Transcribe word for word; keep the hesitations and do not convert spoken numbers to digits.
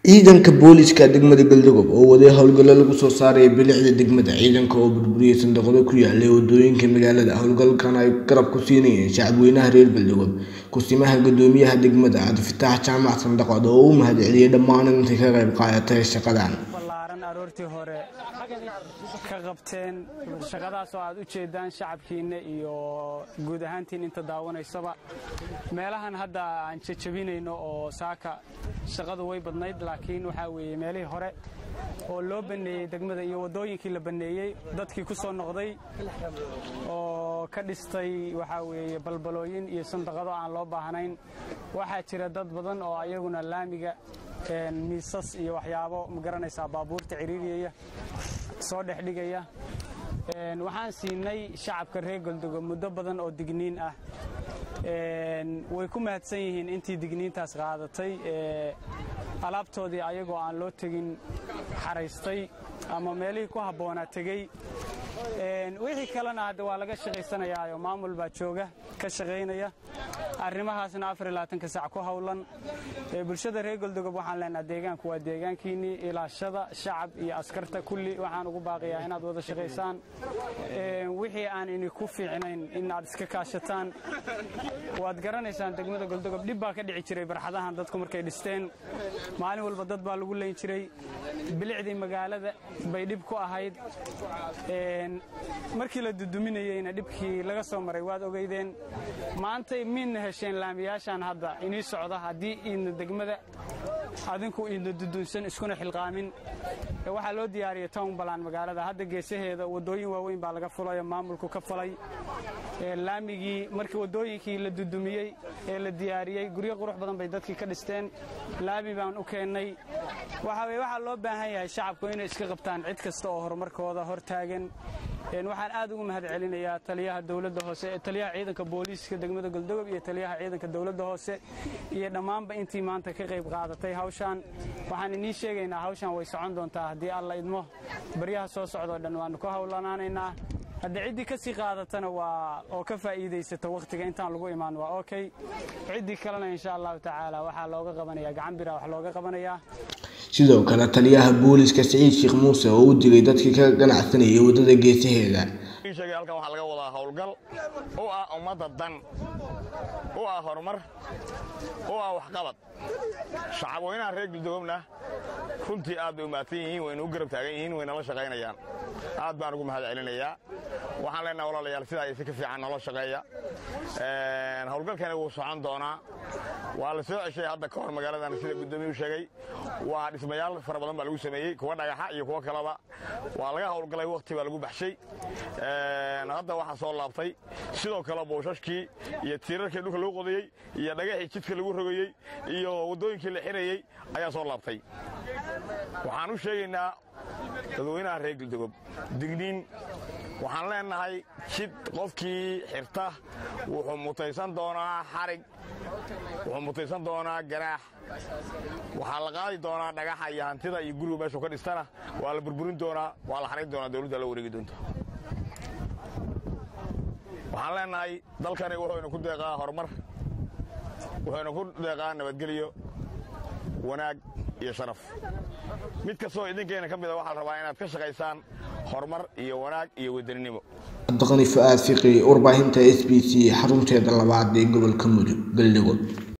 ciidanka booliska degmada Galdogob oo waday howlgallo lagu soo saaray bilicda degmada ciidanka oo burburiyay sanduuqyo ku yaallay wadooyinka magaalada howlgalkan ay garab ku siinayeen shacabweynaha reer Galdogob kusimaha gudoomiyaha degmada Cabdifitaax Jaamac Sandaqad oo u mahadceliyay dhammaan intii ka qayb qaadatay shaqadan ballaaran aroortii hore ka qabteen shaqadaas oo aad u jeedaan shacabkiina iyo guud ahaantiin inta daawanaysaba meelahan hadda aan jajabinayno oo saaka shaqadu way badnayd laakiin waxa weeye meelihii hore oo loo baneeyay degmada iyo wadooyinkii la baneeyay dadkii ku soo noqday oo ka dhistay waxa weeye balbalooyin iyo sandaqado aan loo baahnayn waxa jira dad badan oo ayaguna laamiga een miisas iyo waxyaabo ma garanaysaa baabuurta ciriiriyay soo dhexdhigaya een waxaan siinay shacabka reer Galdogob muddo badan oo digniin ah een way ku mahadsan yihiin intii digniintaas qaadatay ee alaabtoodii ayagoo aan loo tagin xaraystay ama meelihii ku habboonaa tagay een wixii kalena hadda waa laga shaqaysanayaa maamul baa jooga ka shaqaynaya arrimahaasna afar iyo labaatan saac ku hawlan ee bulshada reer Galdogob waxaan leenahay deegaanku waa deegaankiini ilaashada shacab iyo askarta kulli waxaan ugu baaqiyaa inaad wada shaqaysaan ee wixii aan in ku fiicnayn inaad iska kaashataan waad garanaysaan degmada Galdogob dib baa ka dhici jiray barxadahan dadku markay dhisteen maalin walba dad baa lagu leeyin jiray bilicdii magaalada bay dib ku ahayd een markii la duduminayayna dibkii laga soo maray waad ogeydeen maanta min hesheen laamiyaashan hadda inii socda hadii in degmada adinku in dudunsan iskuna xilqaamin waxa loo diyaariyay town balan magaalada hadda geesaheeda wadooyin waaweyn baa laga fulay maamulku ka falay ee laamigii markii wadooyinkii la dudumiyay ee la diyaariyay guriyo qurux badan bay dadkii ka dhisteen laami baan u keenay waxa way waxa loo baahan yahay shacabku inay iska qabtaan cid kasta oo horumarkooda hor taagan een waxaan aad ugu mahadcelinayaa taliyaha dawladda hoose ee taliyaha ciidanka booliska degmada Galdogob iyo taliyaha ciidanka dawladda hoose iyo dhamaanba intii maanta ka qayb qaadatay hawshan waxaan inii sheegaynaa hawshan way socon doontaa hadii alla idmo bariyaha soo socdo dhan waan ku hawlanaanaynaa hadda cidii ka sii qaadatana waa oo ka faa'iideysata waqtiga intaan lagu imaan waa okay cidii kalena insha Allah taala waxa looga qabanayaa gacan bira wax looga qabanayaa sidoo kale taliyaha booliska Saciid Sheekh Muuse oo u diray dadkii ka ganacsanayay wadada geesaheeda sheegay halkan waxa laga wadaa howlgal oo ah ummadda dan oo ah horumar oo ah wax qabad shacabweynaha reer Galdogoobna runtii aad u maatan yihiin way u garab taagan yihiin way nala shaqaynayaan aad baan ugu mahadcelinayaa waxaan leenahay walaalayaal sida ay si ka fiican nala shaqeeya een howlgalkani wuu socon doonaa waa la soo ceshay hadda ka hor magaaladan sida gudoomiyuhu sheegay waa dhismayaal fara badan baa lagu sameeyay kuwa dhagaxa iyo kuwa kalaba waa laga howlgalay waqti baa lagu baxshay een hadda waxa soo laabtay sidoo kale booshashkii iyo tiirarkii dhulka lagu qodayay iyo dhagaxii jidka lagu rogayay iyo wadooyinkii la xirayay ayaa soo laabtay waxaan u sheegaynaa dadweynaha reer Galdogob digniin waxaan leenahay jid qofkii xirta wuxuu mutaysan doonaa xarig wuxuu mutaysan doonaa garaax waxa la qaadi doonaa dhagaxa iyo hantida iyo guriga meesha ka dhistana waa la burburin doonaa waa la xarin doonaa dawladda la wareegi doonta waxaan leenahay dalkani wuxuu ku deeqaa horumar wuxuu ku deeqaa nabadgelyo wanaag iyo sharaf mid kastoo idinkeena ka mid ah waxa la rabaa inaad ka shaqaysaan horumar iyo wanaag iyo wadaninimo Abdulqani Fuaad Fiqi warbaahinta S B C xarunteeda labaad ee gobolka Mudug Galdogob.